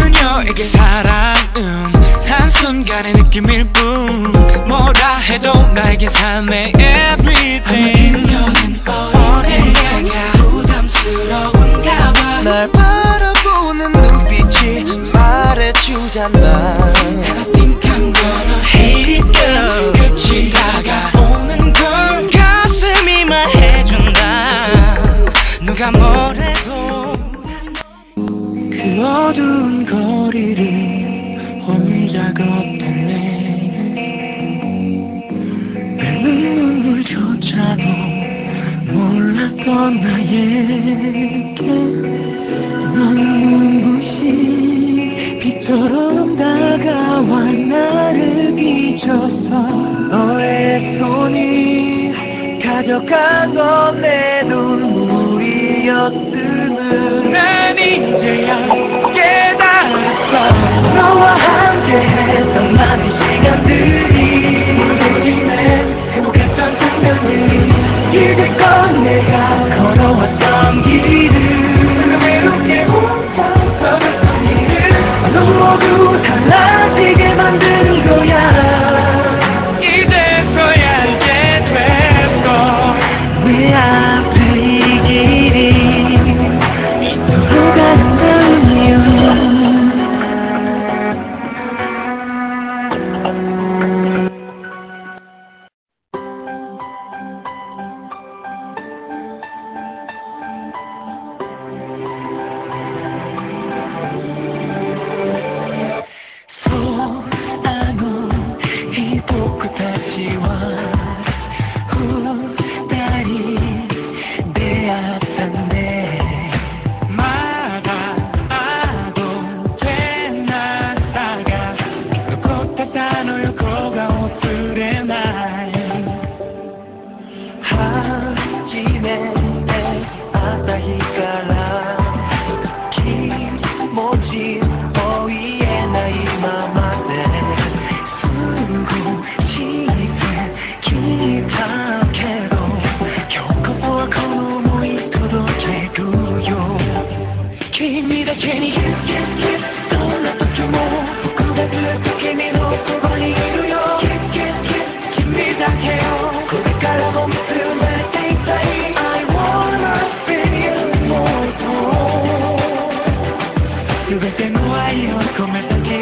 그녀에게 사랑은 한순간의 느낌일 뿐 뭐라 해도 나에겐 삶의 everything. 그녀는 어딘가 부담스러운가 봐. 날 바라보는 눈빛이 말해주잖아. And I think I'm gonna hate it girl. 끝이 다가오는 걸 가슴이 말해준다. 누가 뭐래도 그 어두운 거리를 혼자 걷었네. 내 눈물조차도 몰랐던 나에게 넌 눈부신 빛처럼 다가와 나를 비춰서 너의 손이 가져가던 내 눈물이었음을 난 이제야 깨달았어. 너와 함께했던 많은 시간들이 대신에 행복했던 순간들이 이제껏 내가 걸어왔던 길을 외롭게 혼자 걸었던 길을 넌 모두 달라지게 만든 거야. 이제서야 알게 됐어. 왜 앞에 이 길이 서로 가는 이유.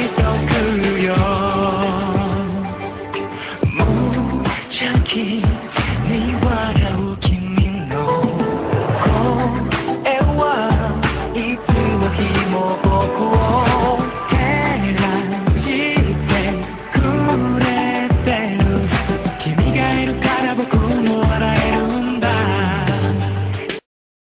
무작위